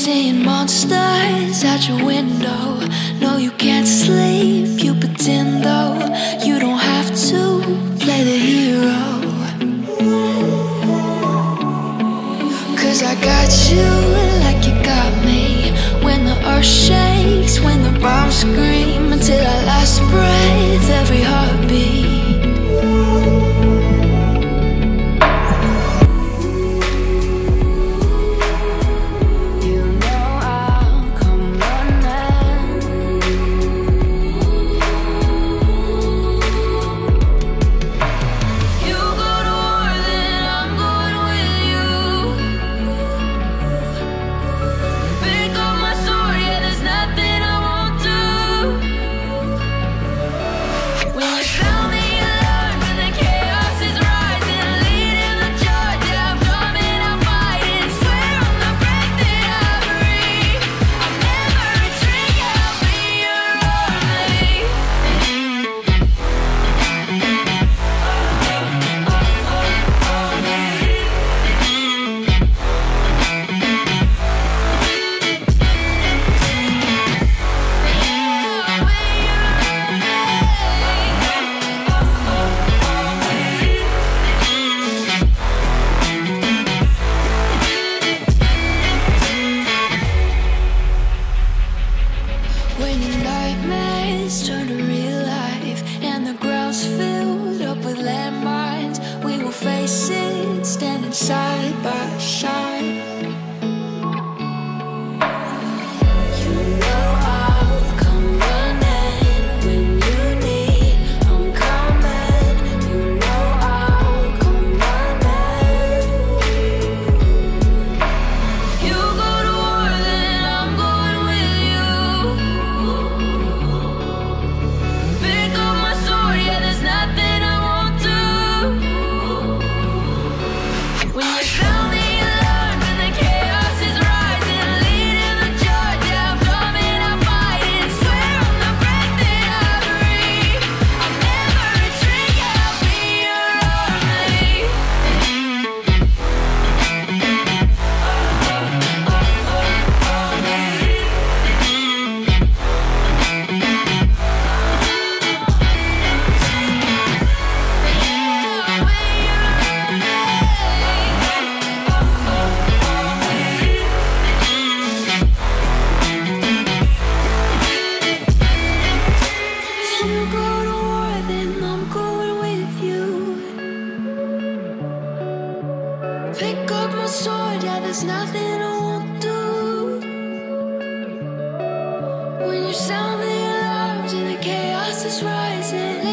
seeing monsters out your window. No, you can't sleep, you pretend though. You don't have to play the hero, 'cause I got you like you got me. When the earth shakes, when the bombs scream, until our last breath, every heartbeat. When your nightmares turn to real life and the ground's filled up with landmines, we will face it standing side by side. You know I'll come running when you need. I'm coming. You know I'll come running. You go to war, then I'm going with you. Pick up my sword, yeah, there's nothing I won't do. When you sound the alarm and the chaos is rising, leading the charge, yeah, I'm coming, I'm fighting. Swear on the breath that I breathe, I'll never retreat, yeah, I'll be your army. If you go to war, then I'm going with you. Pick up my sword, yeah, there's nothing I won't do. When you sound the alarms and the chaos is rising,